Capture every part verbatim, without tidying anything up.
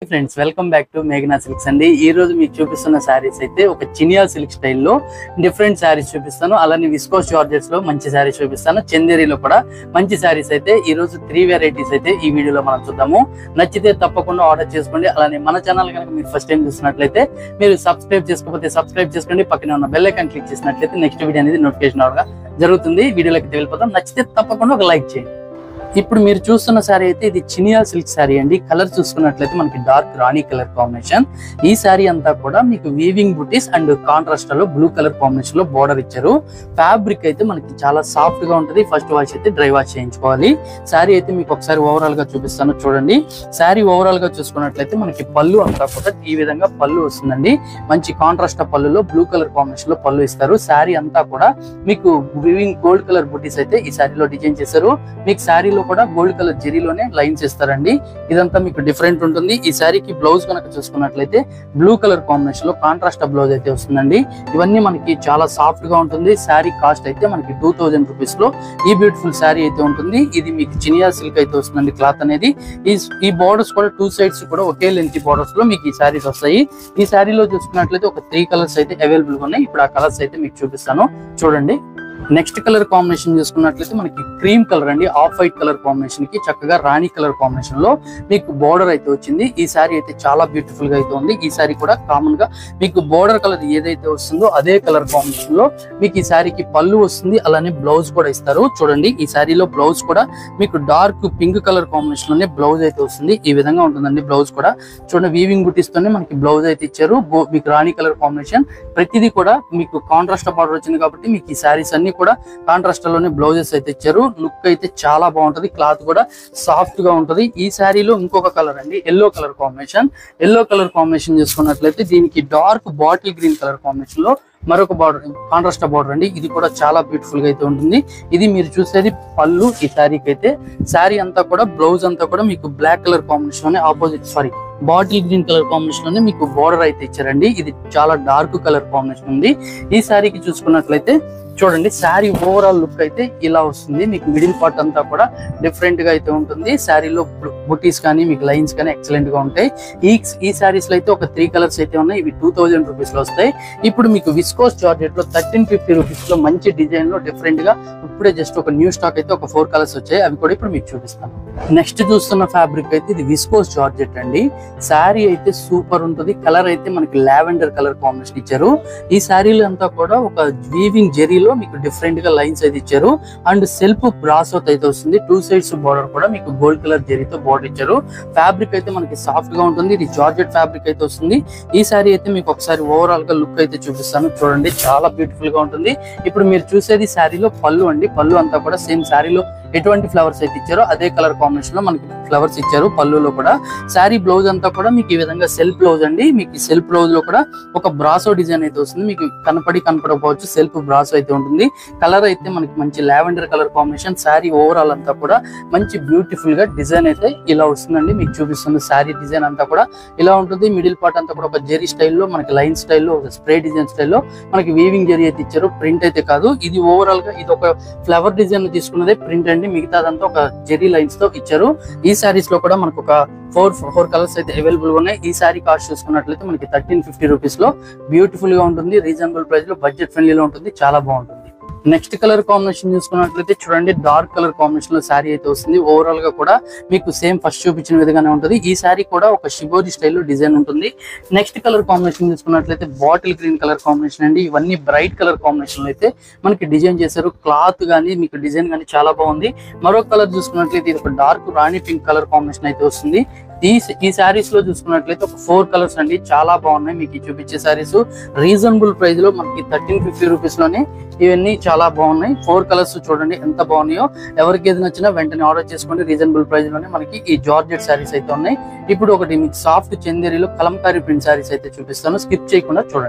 Friends welcome back to మేఘనా Silks అండి. ఈ రోజు మీకు చూపిస్తున్న శారీస్ అయితే ఒక చినియా సిల్క్ స్టైల్లో డిఫరెంట్ శారీస్ చూపిస్తాను. అలానే విస్కోస్ జార్జెట్స్ లో మంచి శారీస్ చూపిస్తాను. చందేరిలో కూడా మంచి శారీస్ అయితే ఈ రోజు త్రీ వెరైటీస్ అయితే ఈ వీడియోలో మనం చూద్దాము. నచ్చితే తప్పకుండా ఆర్డర్ చేసుకోండి. అలానే మన ఛానల్ కనుక మీరు ఫస్ట్ టైం చూస్తున్నట్లయితే మీరు సబ్స్క్రైబ్ చేసుకోకపోతే సబ్స్క్రైబ్ చేసుకోండి. పక్కనే ఉన్న బెల్ ఐకాన్ క్లిక్ చేసినట్లయితే నెక్స్ట్ వీడియో అనేది నోటిఫికేషన్ అవగా జరుగుతుంది. వీడియోలోకి వెళ్ళిపోతాం. నచ్చితే తప్పకుండా ఒక లైక్ చేయండి. ఇప్పుడు మీరు చూస్తున్న శారీ అయితే ఇది చినియా సిల్క్ శారీ అండి. కలర్ చూసుకున్నట్లయితే మనకి డార్క్ రాణి కలర్ కాంబినేషన్. ఈ శారీ అంతా కూడా మీకు వీవింగ్ బుటీస్ అండ్ కాంట్రాస్ట్ లో బ్లూ కలర్ కాంబినేషన్ లో బోర్డర్ ఇచ్చారు. ఫ్యాబ్రిక్ అయితే మనకి చాలా సాఫ్ట్ గా ఉంటుంది. ఫస్ట్ వాష్ అయితే డ్రై వాష్ చేయించుకోవాలి. శారీ అయితే మీకు ఒకసారి ఓవరాల్ గా చూపిస్తాను చూడండి. శారీ ఓవరాల్ గా చూసుకున్నట్లయితే మనకి పళ్ళు అంతా కూడా ఈ విధంగా పళ్ళు వస్తుందండి. మంచి కాంట్రాస్ట్ పళ్ళులో బ్లూ కలర్ కాంబినేషన్ లో పళ్ళు ఇస్తారు. శారీ అంతా కూడా మీకు వీవింగ్ గోల్డ్ కలర్ బుటీస్ అయితే ఈ శారీలో డిజైన్ చేశారు. మీకు శారీలో కూడా గోల్డ్ కలర్ జెరీలోనే లైన్స్ ఇస్తారండి. ఇదంతా మీకు డిఫరెంట్ ఉంటుంది. ఈ శారీకి బ్లౌజ్ కనుక చూసుకున్నట్లయితే బ్లూ కలర్ కాంబినేషన్ లో కాంట్రాస్ట్ బ్లౌజ్ అయితే వస్తుందండి. ఇవన్నీ మనకి చాలా సాఫ్ట్ గా ఉంటుంది. శారీ కాస్ట్ అయితే మనకి టూ థౌజండ్ రూపీస్ లో ఈ బ్యూటిఫుల్ శారీ అయితే ఉంటుంది. ఇది మీకు చినియా సిల్క్ అయితే వస్తుందండి. క్లాత్ అనేది ఈ బోర్డర్స్ కూడా టూ సైడ్స్ కూడా ఒకే లెంత్ బోర్డర్స్ లో మీకు ఈ శారీస్ వస్తాయి. ఈ శారీలో చూసుకున్నట్లయితే ఒక త్రీ కలర్స్ అయితే అవైలబుల్ గా ఉన్నాయి. ఇప్పుడు ఆ కలర్స్ అయితే మీకు చూపిస్తాను చూడండి. నెక్స్ట్ కలర్ కాంబినేషన్ చూసుకున్నట్లయితే మనకి క్రీమ్ కలర్ అండి. ఆఫ్ వైట్ కలర్ కాంబినేషన్ కి చక్కగా రాణి కలర్ కాంబినేషన్ లో మీకు బోర్డర్ అయితే వచ్చింది. ఈ శారీ అయితే చాలా బ్యూటిఫుల్ గా అయితే ఉంది. ఈ శారీ కూడా కామన్ గా మీకు బోర్డర్ కలర్ ఏదైతే వస్తుందో అదే కలర్ కాంబినేషన్ లో మీకు ఈ శారీకి పళ్ళు వస్తుంది. అలానే బ్లౌజ్ కూడా ఇస్తారు చూడండి. ఈ శారీలో బ్లౌజ్ కూడా మీకు డార్క్ పింక్ కలర్ కాంబినేషన్ లోనే బ్లౌజ్ అయితే వస్తుంది. ఈ విధంగా ఉంటుందండి. బ్లౌజ్ కూడా చూడండి వీవింగ్ బుటీస్ తోనే మనకి బ్లౌజ్ అయితే ఇచ్చారు. మీకు రాణి కలర్ కాంబినేషన్ ప్రతిదీ కూడా మీకు కాంట్రాస్ట్ బార్డర్ వచ్చింది కాబట్టి మీకు ఈ శారీస్ అన్ని కూడా కాంట్రాస్ట్ లోనే బ్లౌజెస్ అయితే ఇచ్చారు. లుక్ అయితే చాలా బాగుంటది. క్లాత్ కూడా సాఫ్ట్ గా ఉంటది. ఈ శారీలో ఇంకొక కలర్ అండి yellow colour combination. Yellow colour combination చూసుకున్నట్లయితే దీనికి dark bottle green colour combination లో మరొక బార్డర్ కాంట్రాస్ట్ బార్డర్ అండి. ఇది కూడా చాలా బ్యూటిఫుల్ గా అయితే ఉంటుంది. ఇది మీరు చూసేది పళ్ళు. ఈ శారీకి అయితే శారీ అంతా కూడా బ్లౌజ్ అంతా కూడా మీకు బ్లాక్ కలర్ కాంబినేషన్ లోనే opposite sorry bottle green colour combination లోనే మీకు బోర్డర్ అయితే ఇచ్చారండి. ఇది చాలా డార్క్ కలర్ కాంబినేషన్ ఉంది. ఈ శారీకి చూసుకున్నట్లయితే చూడండి శారీ ఓవరాల్ లుక్ అయితే ఇలా వస్తుంది. మీకు మిడిల్ పార్ట్ అంతా కూడా డిఫరెంట్ గా అయితే ఉంటుంది. శారీలో బుటీస్ కానీ మీకు లైన్స్ కానీ ఎక్సలెంట్ గా ఉంటాయి. ఈ ఈ శారీస్ లో అయితే ఒక త్రీ కలర్స్ అయితే ఉన్నాయి. ఇవి టూ థౌజండ్ రూపీస్ లో వస్తాయి. ఇప్పుడు మీకు విస్కోస్ జార్జెట్ లో థర్టీన్ ఫిఫ్టీ రూపీస్ లో మంచి డిజైన్ లో డిఫరెంట్ గా ఇప్పుడే జస్ట్ ఒక న్యూ స్టాక్ అయితే ఒక ఫోర్ కలర్స్ వచ్చాయి. అవి కూడా ఇప్పుడు మీకు చూపిస్తాను. నెక్స్ట్ చూస్తున్న ఫ్యాబ్రిక్ అయితే ఇది విస్కోస్ జార్జెట్ అండి. శారీ అయితే సూపర్ ఉంటుంది. కలర్ అయితే మనకి లావెండర్ కలర్ కాంబినేషన్ ఇచ్చారు. ఈ శారీలో అంతా కూడా ఒక వీవింగ్ జెరీలో మీకు డిఫరెంట్ గా లైన్స్ అయితే ఇచ్చారు. అండ్ సెల్ఫ్ బ్రాసోత్ అయితే వస్తుంది. టూ సైడ్స్ బోర్డర్ కూడా మీకు గోల్డ్ కలర్ జెరీతో బోర్డర్ ఇచ్చారు. ఫ్యాబ్రిక్ అయితే మనకి సాఫ్ట్ గా ఉంటుంది. ఇది జార్జెట్ ఫ్యాబ్రిక్ అయితే వస్తుంది. ఈ శారీ అయితే మీకు ఒకసారి ఓవరాల్ గా లుక్ అయితే చూపిస్తాను చూడండి. చాలా బ్యూటిఫుల్ గా ఉంటుంది. ఇప్పుడు మీరు చూసేది శారీలో పళ్ళు అండి. పళ్ళు అంతా కూడా సేమ్ శారీలో ఎటువంటి ఫ్లవర్స్ అయితే ఇచ్చారో అదే కలర్ కాంబినేషన్ లో మనకి ఫ్లవర్స్ ఇచ్చారు పళ్ళులో కూడా. శారీ బ్లౌజ్ అంతా కూడా మీకు ఈ విధంగా సెల్ఫ్ బ్లౌజ్ అండి. మీకు సెల్ఫ్ బ్లౌజ్ లో కూడా ఒక బ్రాసో డిజైన్ అయితే వస్తుంది. మీకు కనపడి కనపడకపోవచ్చు సెల్ఫ్ బ్రాసో అయితే ఉంటుంది. కలర్ అయితే మనకి మంచి lavender colour combination. Sari overall అంతా కూడా మంచి బ్యూటిఫుల్ గా డిజైన్ అయితే ఇలా వస్తుందండి. మీకు చూపిస్తుంది శారీ డిజైన్ అంతా కూడా ఇలా ఉంటుంది. మిడిల్ పార్ట్ అంతా కూడా ఒక జెరీ స్టైల్లో మనకి లైన్ స్టైల్లో స్ప్రే డిజైన్ స్టైల్లో మనకి వీవింగ్ జెరీ అయితే ఇచ్చారు. ప్రింట్ అయితే కాదు. ఇది ఓవరాల్ గా ఇది ఒక ఫ్లవర్ డిజైన్ తీసుకున్నదే ప్రింట్ అండి. మిగతాదంతా ఒక జెరీ లైన్స్ తో ఇచ్చారు. ఈ శారీస్ లో కూడా మనకు ఒక ఫోర్ ఫోర్ కలర్స్ అయితే అవైలబుల్ గా ఉన్నాయి. ఈ శారీ కాస్ట్ చూసుకున్నట్లయితే మనకి థర్టీన్ ఫిఫ్టీ రూపీస్ లో బ్యూటిఫుల్ గా ఉంటుంది. రీజనబుల్ ప్రైస్ లో బడ్జెట్ ఫ్రెండ్లీలో ఉంటుంది. చాలా బాగుంటుంది. నెక్స్ట్ కలర్ కాంబినేషన్ చూసుకున్నట్లయితే చూడండి డార్క్ కలర్ కాంబినేషన్ లో శారీ అయితే వస్తుంది. ఓవరాల్ గా కూడా మీకు సేమ్ ఫస్ట్ చూపించిన విధంగానే ఉంటుంది. ఈ శారీ కూడా ఒక షిబోరి స్టైల్లో డిజైన్ ఉంటుంది. నెక్స్ట్ కలర్ కాంబినేషన్ చూసుకున్నట్లయితే బాటిల్ గ్రీన్ కలర్ కాంబినేషన్ అండి. ఇవన్నీ బ్రైట్ కలర్ కాంబినేషన్ లో అయితే మనకి డిజైన్ చేశారు. క్లాత్ గానీ మీకు డిజైన్ గానీ చాలా బాగుంది. మరొక కలర్ చూసుకున్నట్లయితే ఇది ఒక dark rani pink colour combination అయితే వస్తుంది. ఈ ఈ శారీస్ లో చూసుకున్నట్లయితే ఒక ఫోర్ కలర్స్ అండి. చాలా బాగున్నాయి. మీకు చూపించే శారీస్ రీజనబుల్ ప్రైస్ లో మనకి థర్టీన్ ఫిఫ్టీ రూపీస్ లోనే ఇవన్నీ చాలా బాగున్నాయి. ఫోర్ కలర్స్ చూడండి ఎంత బాగున్నాయో. ఎవరికి ఏది నచ్చినా వెంటనే ఆర్డర్ చేసుకోండి. రీజనబుల్ ప్రైస్ లోనే మనకి ఈ జార్జెట్ శారీస్ అయితే ఉన్నాయి. ఇప్పుడు ఒకటి మీకు సాఫ్ట్ చందేరిలో కలంకారీ ప్రింట్ శారీస్ అయితే చూపిస్తాను. స్కిప్ చేయకుండా చూడండి.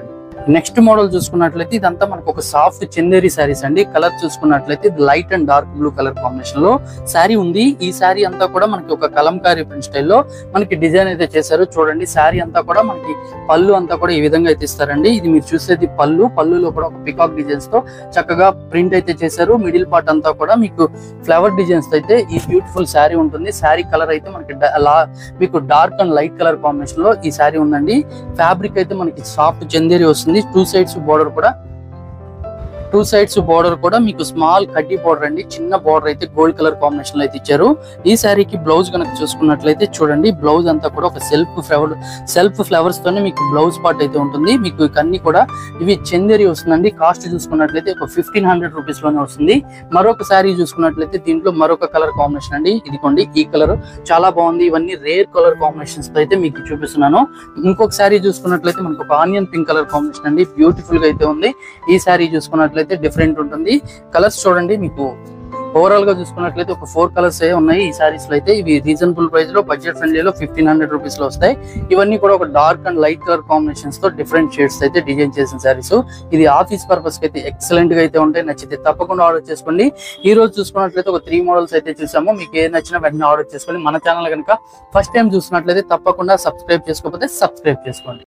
నెక్స్ట్ మోడల్ చూసుకున్నట్లయితే ఇదంతా మనకు ఒక సాఫ్ట్ చందేరి శారీస్ అండి. కలర్ చూసుకున్నట్లయితే light and dark blue colour combination లో శారీ ఉంది. ఈ శారీ అంతా కూడా మనకి ఒక కలంకారీ ప్రింట్ స్టైల్లో మనకి డిజైన్ అయితే చేశారు. చూడండి శారీ అంతా కూడా మనకి పళ్ళు అంతా కూడా ఈ విధంగా అయితే ఇస్తారండి. ఇది మీరు చూసేది పళ్ళు. పళ్ళులో కూడా ఒక పికాక్ డిజైన్స్ తో చక్కగా ప్రింట్ అయితే చేశారు. మిడిల్ పార్ట్ అంతా కూడా మీకు ఫ్లవర్ డిజైన్స్ అయితే ఈ బ్యూటిఫుల్ శారీ ఉంటుంది. శారీ కలర్ అయితే మనకి మీకు dark and light colour combination లో ఈ శారీ ఉందండి. ఫ్యాబ్రిక్ అయితే మనకి సాఫ్ట్ చందేరి వస్తుంది. టూ సైడ్స్ బోర్డర్ కూడా టూ సైడ్స్ బోర్డర్ కూడా మీకు స్మాల్ కడ్డీ బోర్డర్ అండి. చిన్న బోర్డర్ అయితే గోల్డ్ కలర్ కాంబినేషన్ లో అయితే ఇచ్చారు. ఈ శారీకి బ్లౌజ్ కనుక చూసుకున్నట్లయితే చూడండి బ్లౌజ్ అంతా కూడా ఒక సెల్ఫ్ ఫ్లవర్ సెల్ఫ్ ఫ్లవర్స్ తోనే మీకు బ్లౌజ్ పార్ట్ అయితే ఉంటుంది. మీకు ఇవన్నీ కూడా ఇవి చందేరి వస్తుందండి. కాస్ట్ చూసుకున్నట్లయితే ఒక ఫిఫ్టీన్ హండ్రెడ్ రూపీస్ లోనే వస్తుంది. మరొక శారీ చూసుకున్నట్లయితే దీంట్లో మరొక కలర్ కాంబినేషన్ అండి. ఇదిగోండి ఈ కలర్ చాలా బాగుంది. ఇవన్నీ రేర్ కలర్ కాంబినేషన్స్ తో అయితే మీకు చూపిస్తున్నాను. ఇంకొక శారీ చూసుకున్నట్లయితే మనకు ఒక ఆనియన్ పింక్ కలర్ కాంబినేషన్ అండి. బ్యూటిఫుల్ గా అయితే ఉంది. ఈ శారీ చూసుకున్నట్లయితే డిఫరెంట్ ఉంటుంది. కలర్స్ చూడండి మీకు ఓవరాల్ గా చూసుకున్నట్లయితే ఒక ఫోర్ కలర్స్ ఏ ఉన్నాయి ఈ సారీస్ లో అయితే. ఇవి రీజనబుల్ ప్రైస్ లో బడ్జెట్ ఫ్రెండ్లీలో ఫిఫ్టీన్ హండ్రెడ్ రూపీస్ లో వస్తాయి. ఇవన్నీ కూడా ఒక dark and light colour combinations తో డిఫరెంట్ షేడ్స్ అయితే డిజైన్ చేసిన సారీస్. ఇది ఆఫీస్ పర్పస్ కి అయితే ఎక్సలెంట్ గా అయితే ఉంటాయి. నచ్చితే తప్పకుండా ఆర్డర్ చేసుకోండి. ఈ రోజు చూసుకున్నట్లయితే ఒక త్రీ మోడల్స్ అయితే చూసాము. మీకు ఏ నచ్చినా వెంటనే ఆర్డర్ చేసుకోండి. మన ఛానల్ కనుక ఫస్ట్ టైం చూసినట్లయితే తప్పకుండా సబ్స్క్రైబ్ చేసుకోకపోతే సబ్స్క్రైబ్ చేసుకోండి.